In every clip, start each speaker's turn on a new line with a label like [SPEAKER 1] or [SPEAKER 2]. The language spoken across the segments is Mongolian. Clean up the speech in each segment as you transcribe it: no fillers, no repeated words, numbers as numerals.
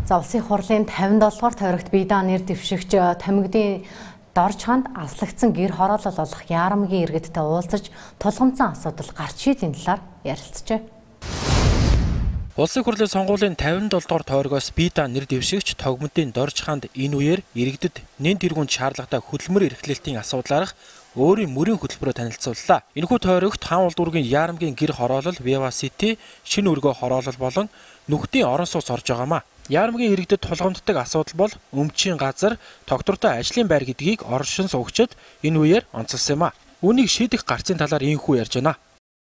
[SPEAKER 1] За улсын хурлын 57 дугаар тойрогт бие даан нэр дэвшигч Томигдын дорж ханд аслагдсан гэр хороолол болох Яарамгийн иргэдтэй уулзаж тулгамдсан асуудал гарч ийдийн талаар ярилцжээ.
[SPEAKER 2] Улсын хурлын сонгуулийн 57 дугаар тойрогоос бие даан нэр дэвшигч Томигдын дорж ханд энэ үеэр иргэдэд нэн тэргүүнд шаардлагатай хөдөлмөр эрхлэлтийн асуудлаарх өөрийн мөрийн хөтөлбөрөөр танилцууллаа. Энэхүү тойрогт хаан улдуургийн Яарамгийн гэр хороолол Viva City шинэ өргөө хороолол болон нүхтийн орон сууц орж байгаамаа. Яарамгийн иргэдэд тулгамддаг асуудал бол өмчийн газар, тогтвортой ажлын байр гэдгийг оршин суугчид энэ үеэр онцолсон юм а. Үүнийг шийдэх гарцын талаар ийхүү ярьж байна.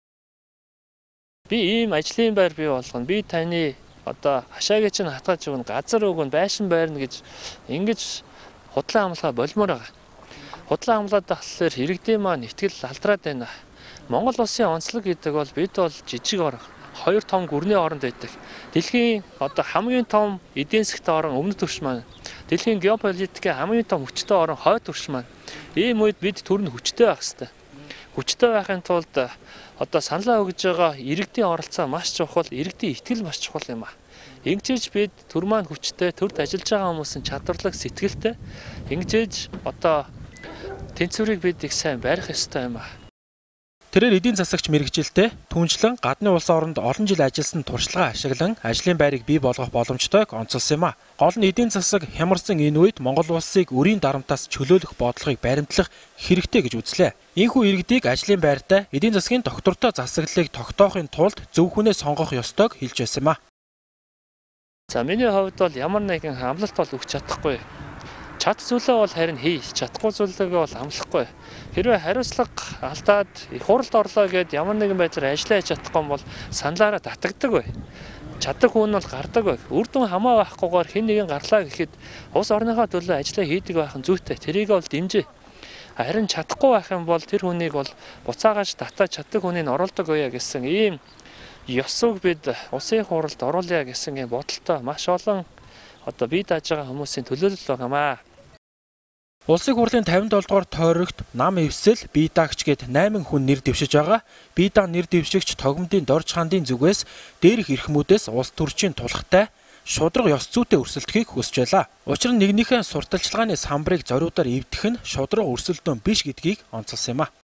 [SPEAKER 3] Би ийм ажлын байр бий болгоно. Би таны хашаагийн чинь хатгаж өгнө, газар өгнө, байшин байрна гэж ингэж худлаа амлага болмоор байгаа. Худлаа амлаад тахлаар иргэдийн маань итгэл алдраад байна. Монгол улсын онцлог гэдэг бол бид бол жижиг орон, хоёр том гүрний оронд байдаг. Дэлхийн хамгийн том эдийн засгийн орон өмнөд түвш маань. Дэлхийн геополитикийн хамгийн том хүчтэй орон хойд түвш маань. Ийм үед бид түр нь хүчтэй байх хэрэгтэй. Хүчтэй байхын тулд саналаа өгж байгаа иргэдийн оролцоо маш чухал, иргэдийн итгэл маш чухал юм а. Ингэжээж бид түр маань хүчтэй, төрд ажиллаж байгаа хүмүүсийн чадварлаг сэтгэлтэй ингэжээж тэнцвэрийг бид их сайн барих ёстой юм а.
[SPEAKER 2] Тэрээр эдийн засагч мэргэжилтэй түншлэн гадны улсын оронд олон жил ажилласан туршлагаа ашиглан ажлын байрыг бий болгох боломжтойг онцолсон юм а. Гол нь эдийн засаг хямарсан энэ үед Монгол улсыг өрийн дарамтаас чөлөөлөх бодлогыг баримтлах хэрэгтэй гэж үзлээ. Ийхүү иргэдийг ажлын байртай эдийн засгийн доктортой засаглалыг тогтоохын тулд зөв хүнээ сонгох ёстойг хэлж байсан юм а.
[SPEAKER 3] За миний хувьд бол ямар нэгэн амлалт бол өгч чадахгүй. Чад зүйлээ бол харин хий, чадахгүй зүйлээ бол амлахгүй. Хэрвээ хариуцлага алдаад их хуралд орлоо гэд ямар нэгэн байдлаар ажиллаа хийж чадахгүй бол саналаараа татагддаг бай. Чаддаг хүн бол гардаг бай. Үр дүн хамаа байхгүйгээр хэн нэгэн гарлаа гэхэд улс орныхоо төлөө ажиллаа хийдэг байх нь зүйтэй. Тэрийг бол дэмжээ. Харин чадахгүй байх юм бол тэр хүнийг бол буцаагааж татаж чаддаг хүнийг оруулдаг байя гэсэн ийм ёсыг бид улсын хурлд оруулъя гэсэн ийм бодолтой маш олон бие дааж байгаа хүмүүсийн төлөөлөл байгаамаа.
[SPEAKER 2] Улсын хурлын 57 дугаар тойрогт нам эвсэл бие даагч гээд 8 хүн нэр дэвшиж байгаа. Бие даан нэр дэвшигч Томигдын дорж хандын зүгээс дээрх эрхмүүдээс улс төрчийн тулхтай шудраг ёс зүйтэй өрсөлдөхийг хүсэж байлаа. Учир нь нэгнийхээ сурталчилгааны самбарыг зориудаар эвдэх нь шудраг өрсөлдөөн биш гэдгийг онцолсон юм а.